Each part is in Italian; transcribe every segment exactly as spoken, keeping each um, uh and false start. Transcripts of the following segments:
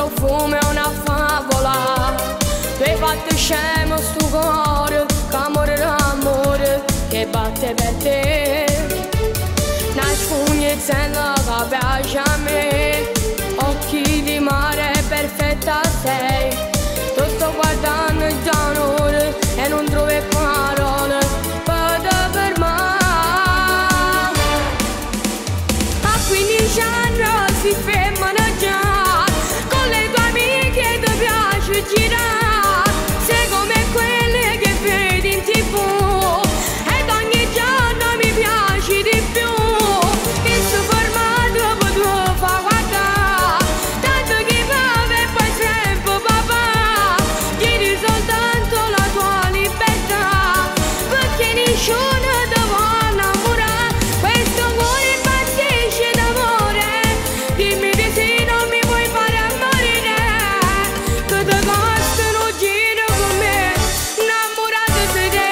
profumo è una favola. Tu hai fatto scemo sto cuore, che amore d'amore che batte per te. Una sfugnezza che piace a me, occhi di mare perfetta sei. Tu sto guardando da un'ora e non trovo parole per te fermare. A quindici anni si fermano già, con le tue amiche ti piace girare, sei come quelle che vedi in tv, ed ogni giorno mi piaci di più. Questo formato potevo far guardare, tanto che va e poi sempre papà. Chiedi soltanto la tua libertà, perché nessuno ti vuole innamorare. Questo cuore impazzisce d'amore, dimmi di sì, non mi vuoi fare a morire, che ti costa un giro con me, innamorato sei te.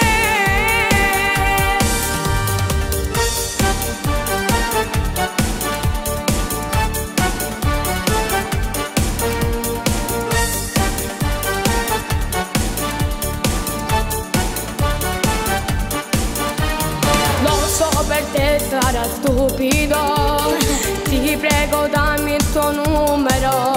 Lo so, per te sarà stupido, ti prego dammi il tuo numero.